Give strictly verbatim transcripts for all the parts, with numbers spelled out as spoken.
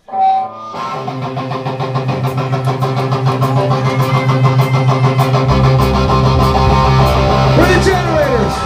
For the generators.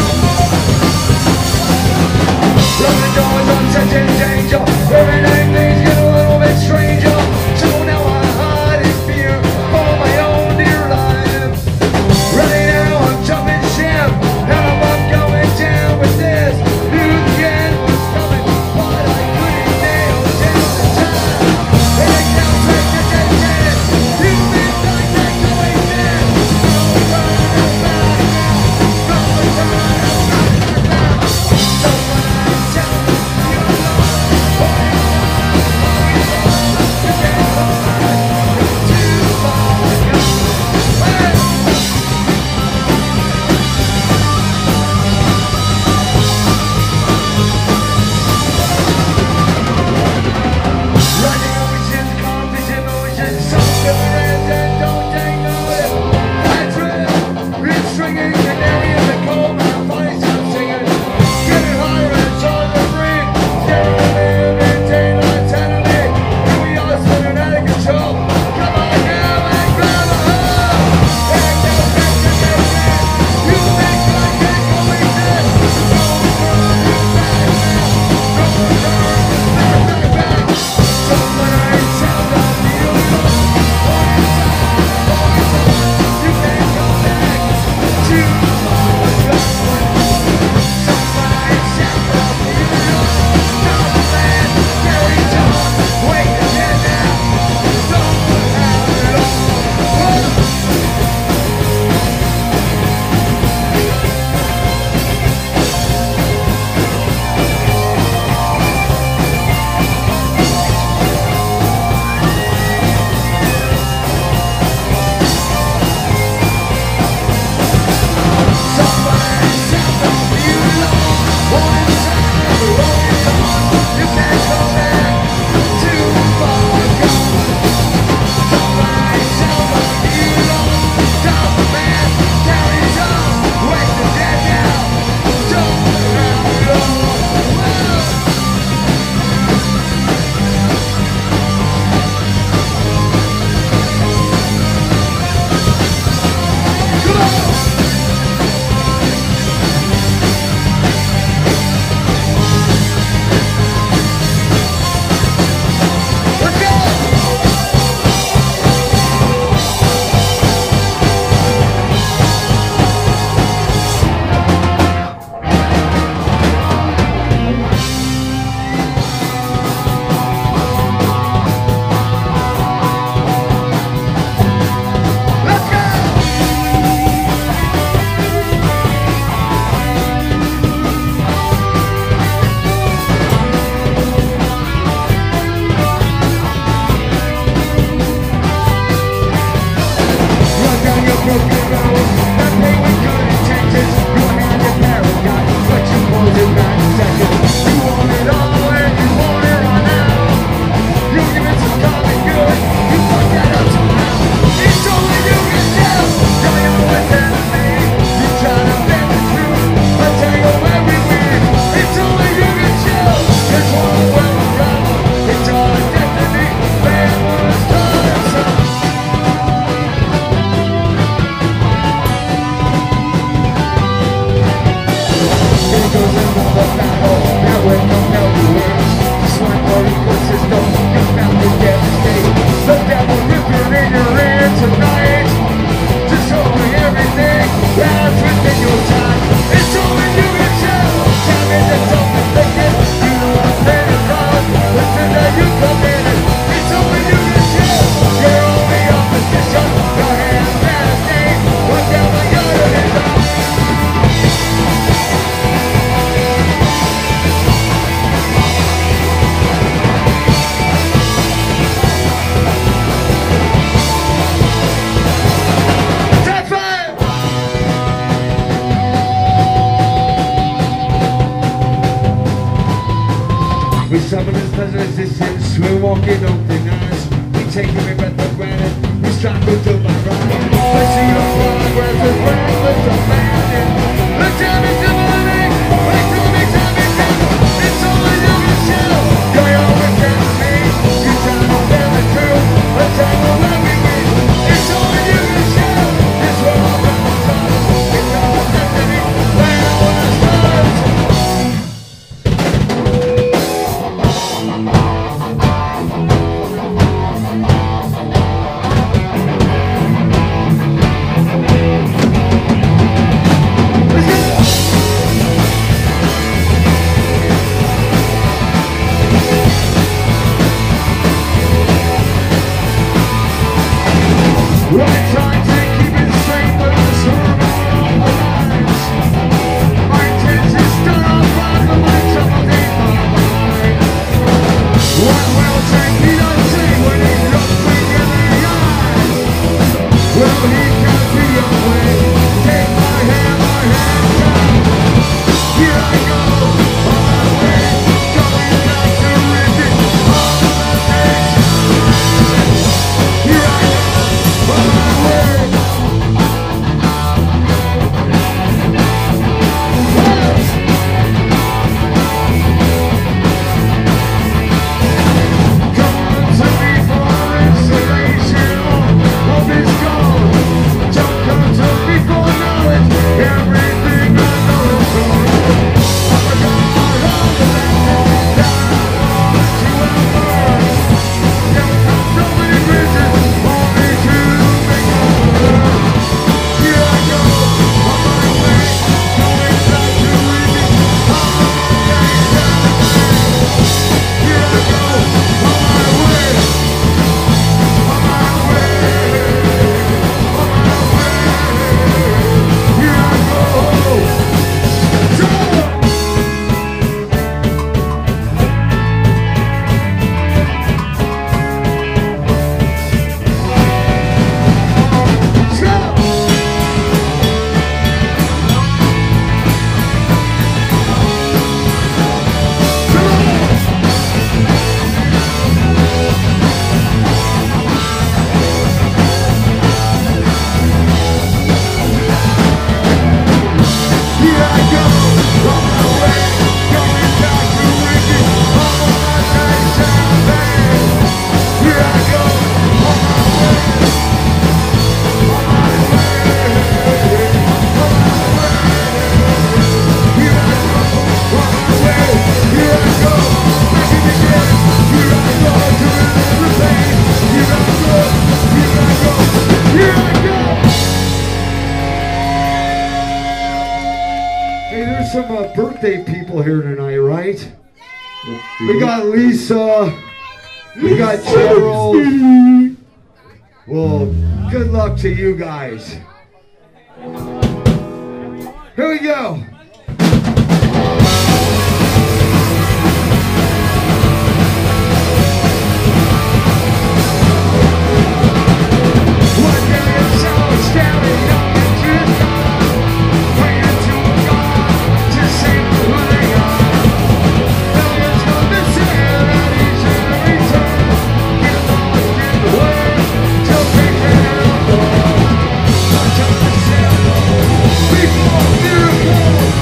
Danger, living in the smoking something nice. We taking it back for granted. We struggle to my right. Let's see the progress is reckless of madness. The time is demonic. Let's do it, time is coming. It's only you can show. You're always getting me. You trying to tell the truth. Let's have a love we win. It's only you can show. It's what I'm gonna talk. It's all destiny. When I wanna start. Some uh, birthday people here tonight, right? We got Lisa, we got Gerald. Well, good luck to you guys. Here we go. Before miracle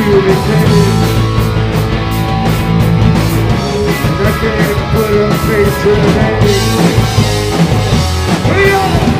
feel the pain. And I can't put a face to the name. We are.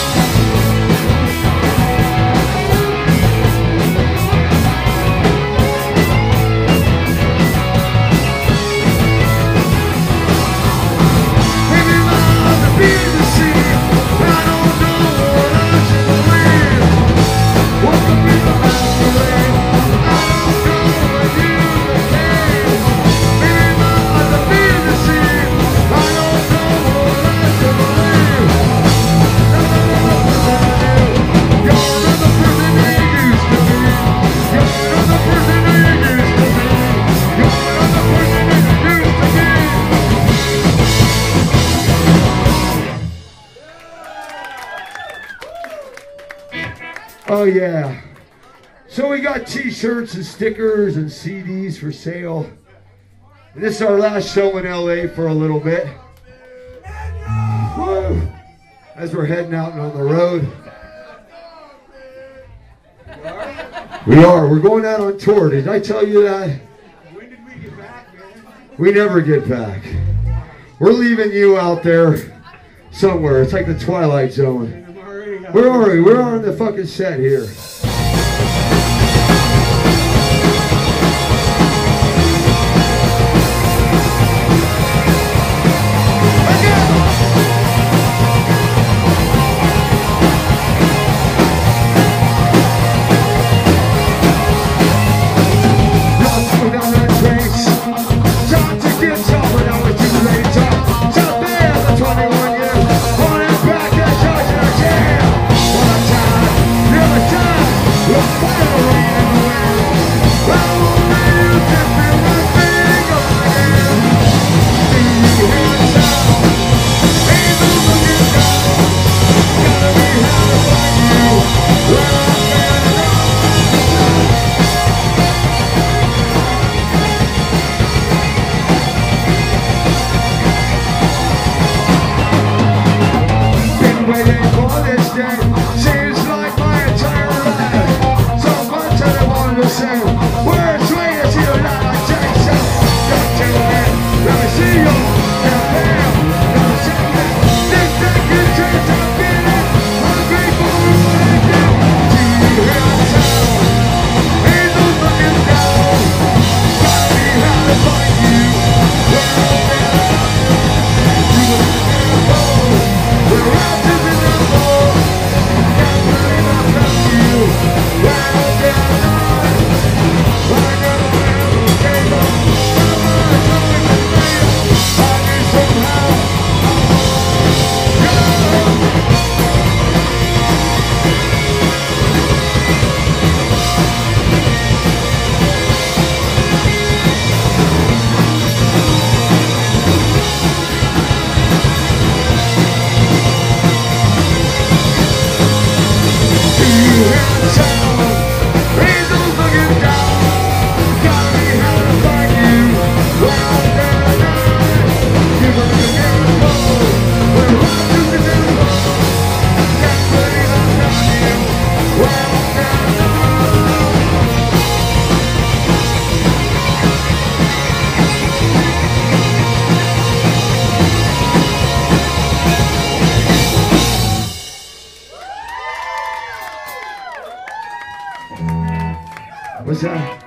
Oh yeah. So we got t-shirts and stickers and C Ds for sale. And this is our last show in L A for a little bit. Woo. As we're heading out and on the road. We are. We're going out on tour. Did I tell you that? When did we get back, man? We never get back. We're leaving you out there somewhere. It's like the Twilight Zone. Where are we? We're on the fucking set here. What's that?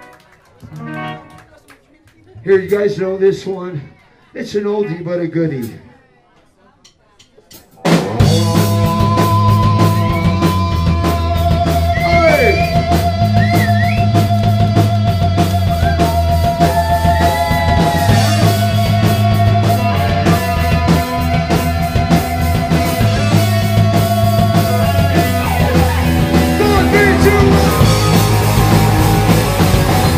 Here, you guys know this one. It's an oldie but a goodie.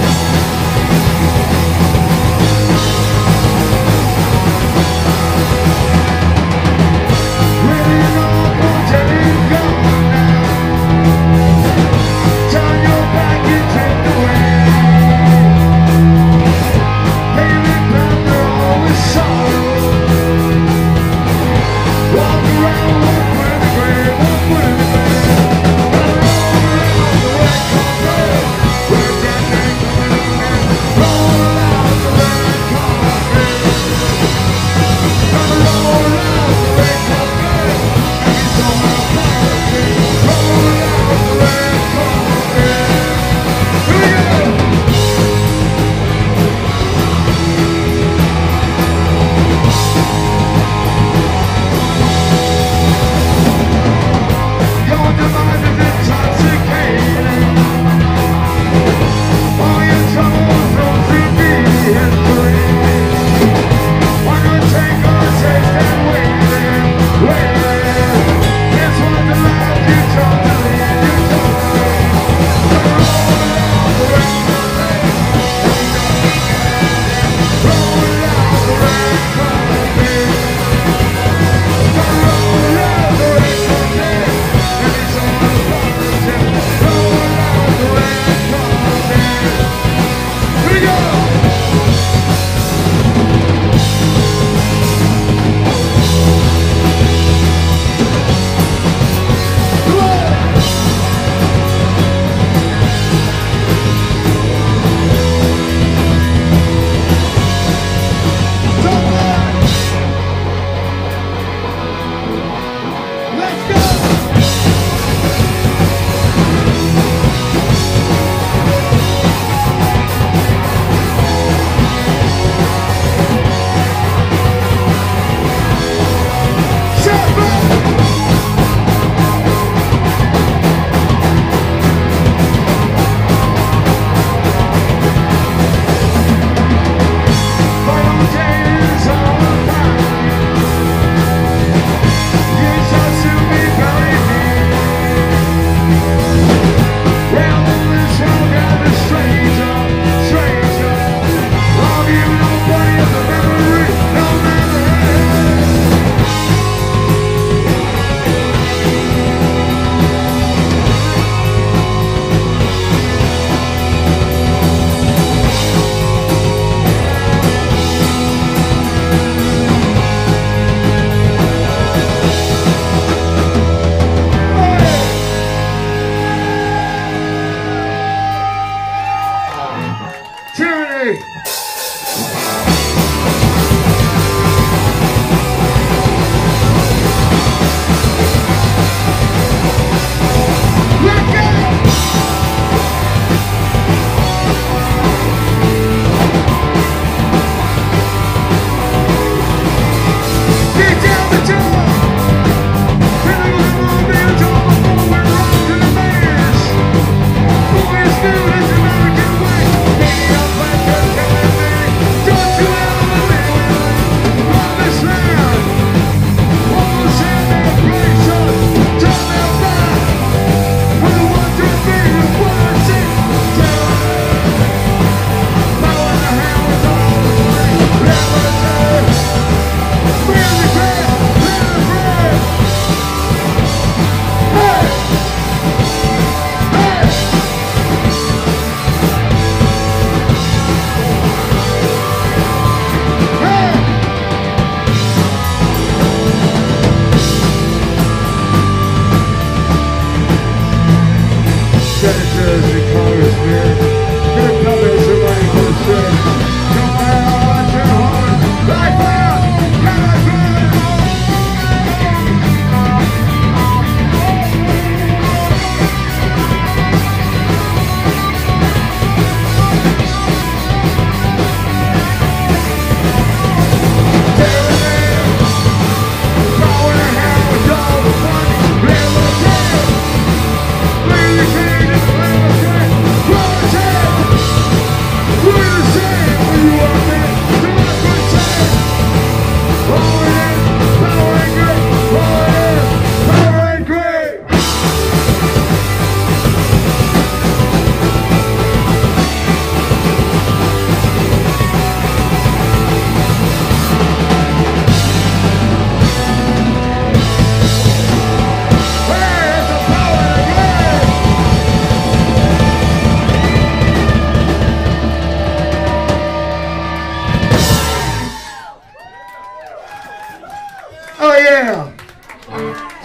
We'll be right back.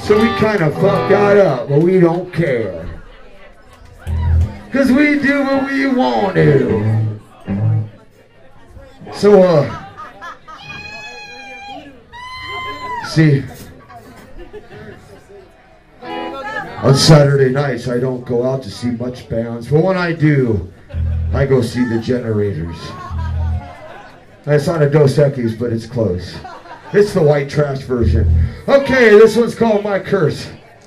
So we kind of fucked that up, but we don't care. Cause we do what we want to. So, uh, see, on Saturday nights I don't go out to see much bands, but when I do, I go see the Generators. It's not a Dos Equis, but it's close. It's the white trash version. Okay, this one's called My Curse.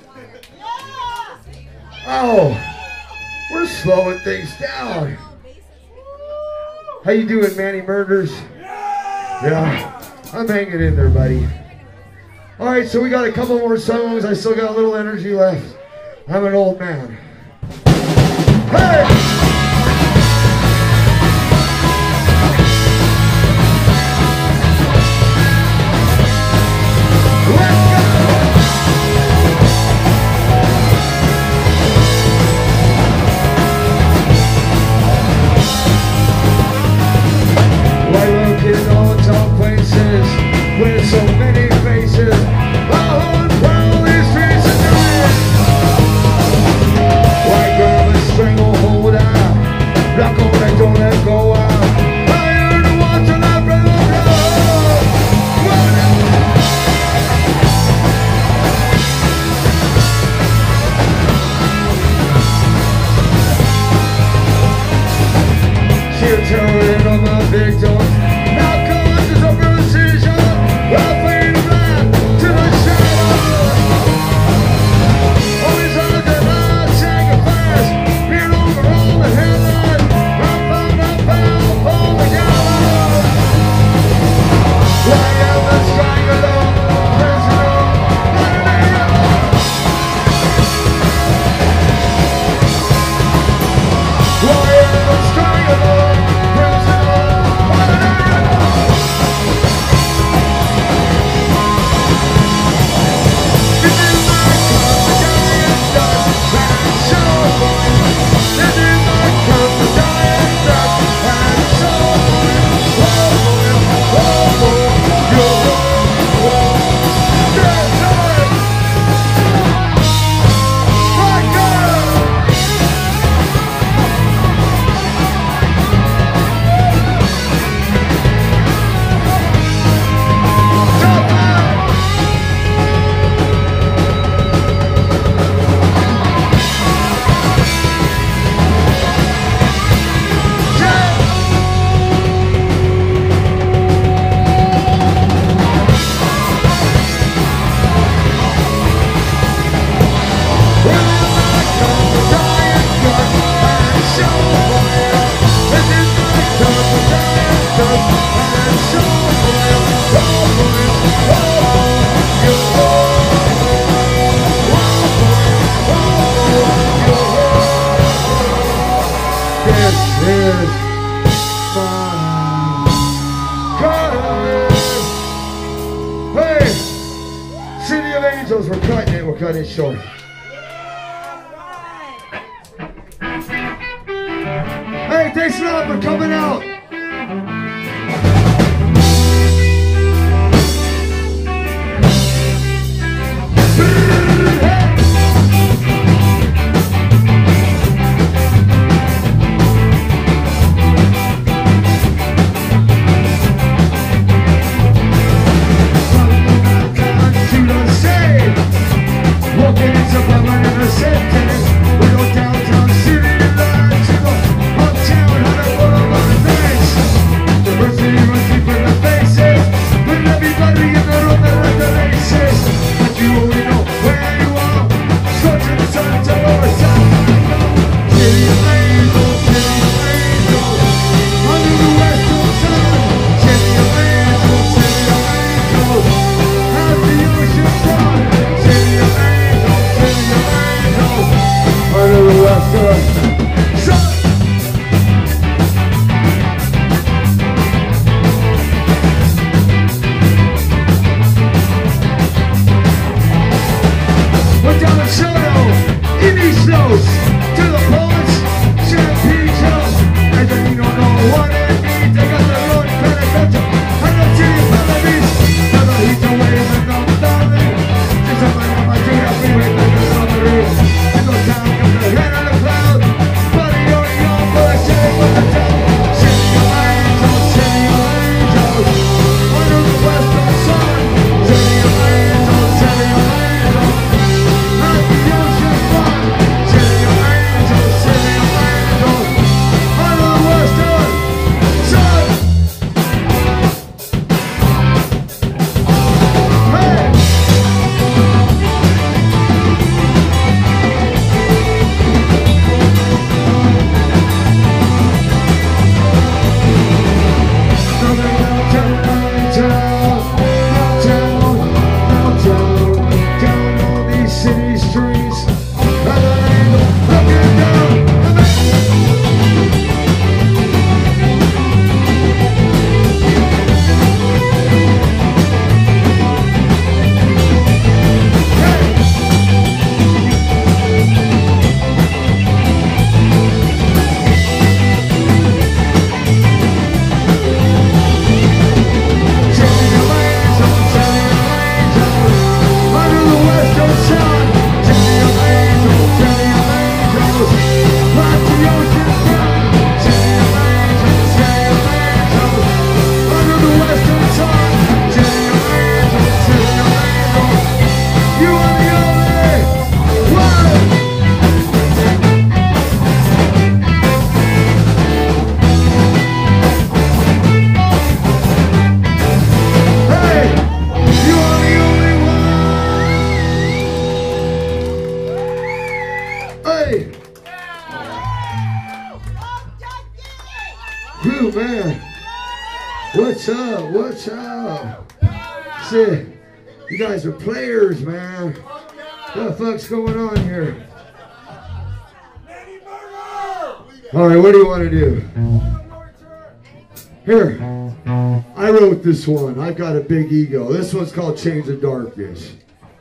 Oh, we're slowing things down. How you doing, Manny Murders? Yeah, I'm hanging in there, buddy. All right, so we got a couple more songs. I still got a little energy left. I'm an old man. Hey! With so many faces, oh, well, these streets are dying. White girl with stranglehold out, rock on that, don't let go out. I heard the ones on that brother blow. She'll tell it on my victims. Now causes of precision. I'll fade back to the shadow. All these other lives sacrifice, peered over all the headlines. I'm found, I'm found, all the gallows. Why am I strangled, prisoner, why am I strangled, prisoner, We're cutting it, we're cutting it short. Hey, thanks a lot for coming out. Walking into Bummer in the sentence. We go downtown city lights. We go uptown, how to put on my face. Diversity runs deep in the faces. With everybody in the room that run the races. But you only know where you are. Scorching the sun until over south. City of angels, city of angels. Under the western sun. City of angels, city of angels. How's the ocean run? City of angels. Under the western sun. What's up? What's up? See, you guys are players, man. What the fuck's going on here? All right, what do you want to do? Here, I wrote this one. I've got a big ego. This one's called Chains of Darkness.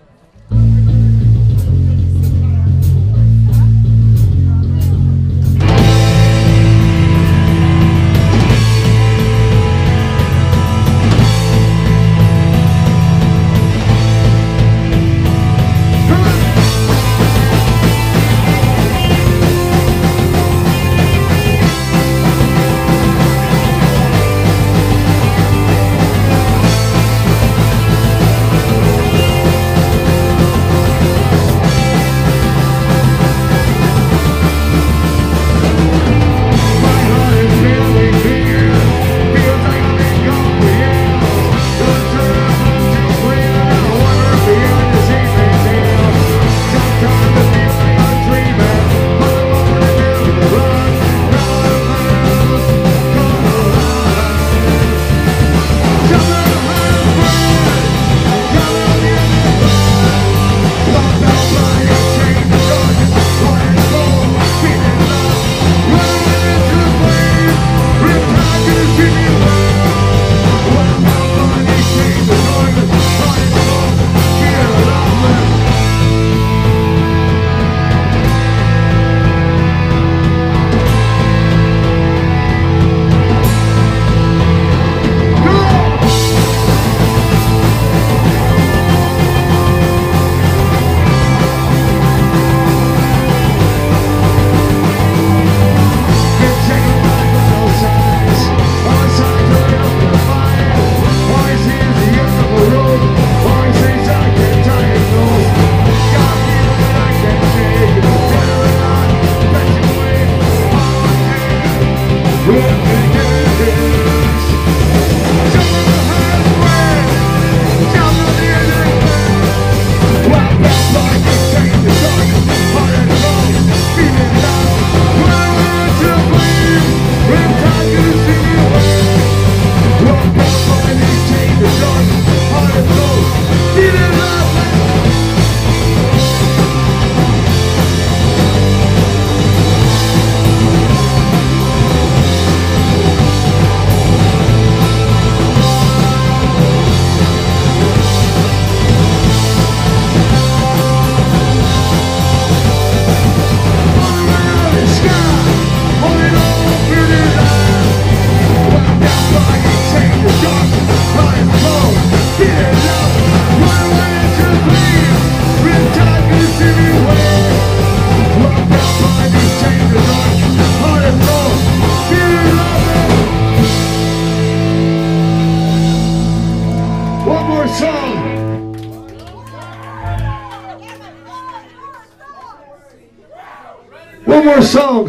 One more song.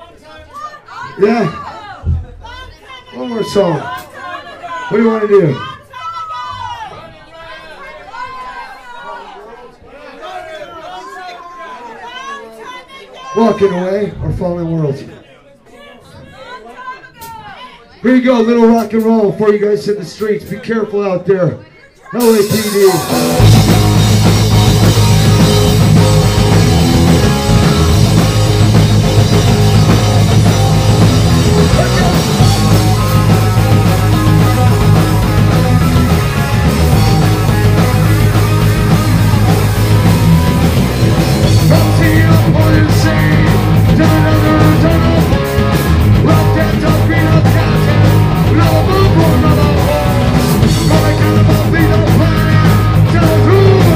Yeah. One more song. What do you want to do? Walking Away or Fallen Worlds? Here you go, a little rock and roll before you guys hit the streets. Be careful out there. L A P D. Tell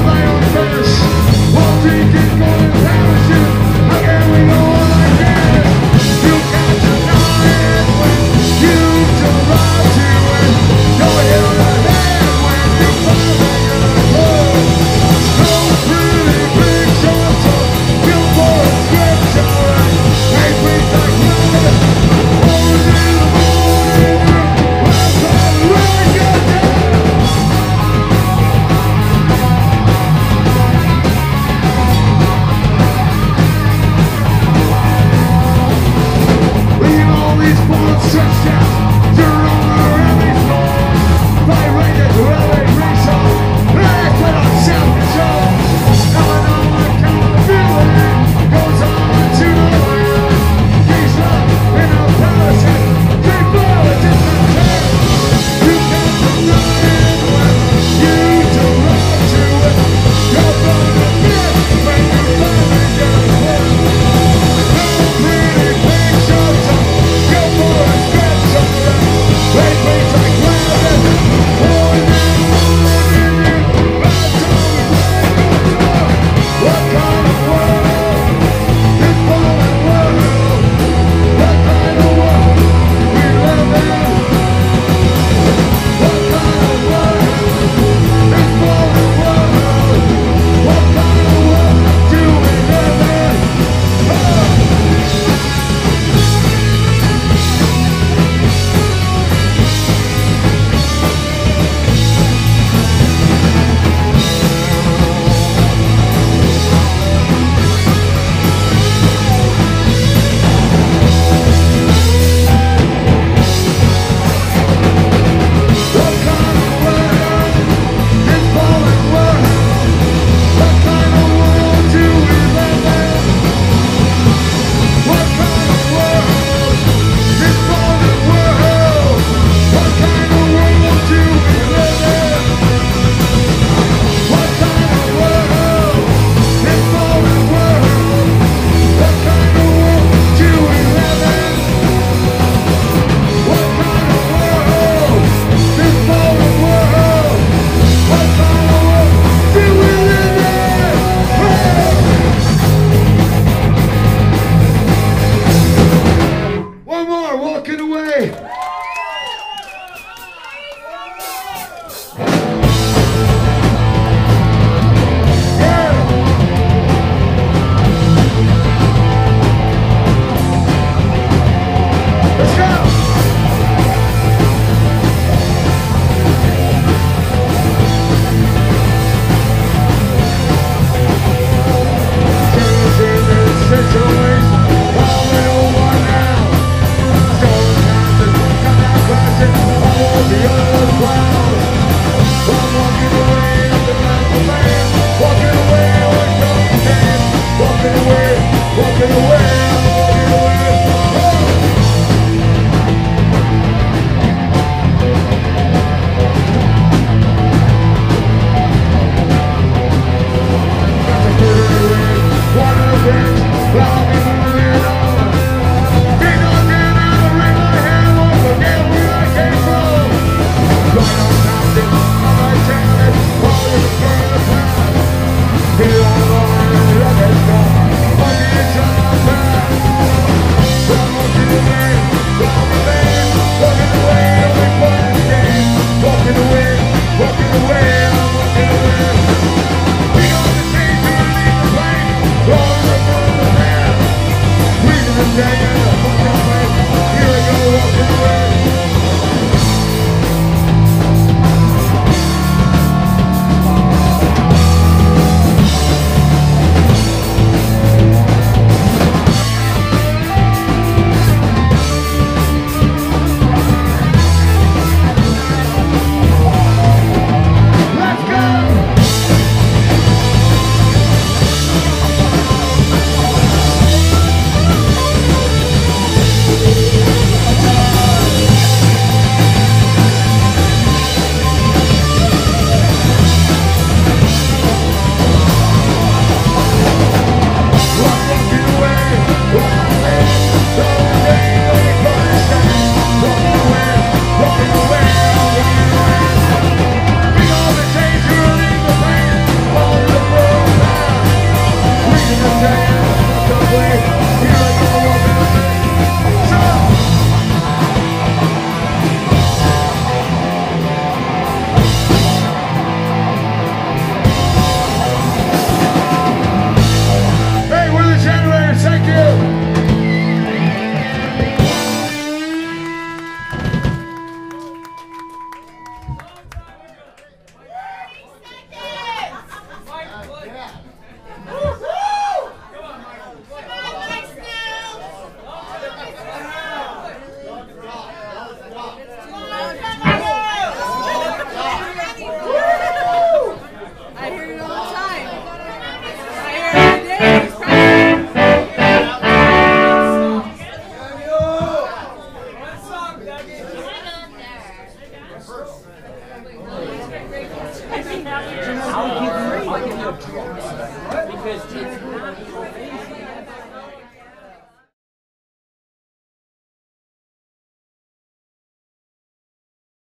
I'll give you a because it's not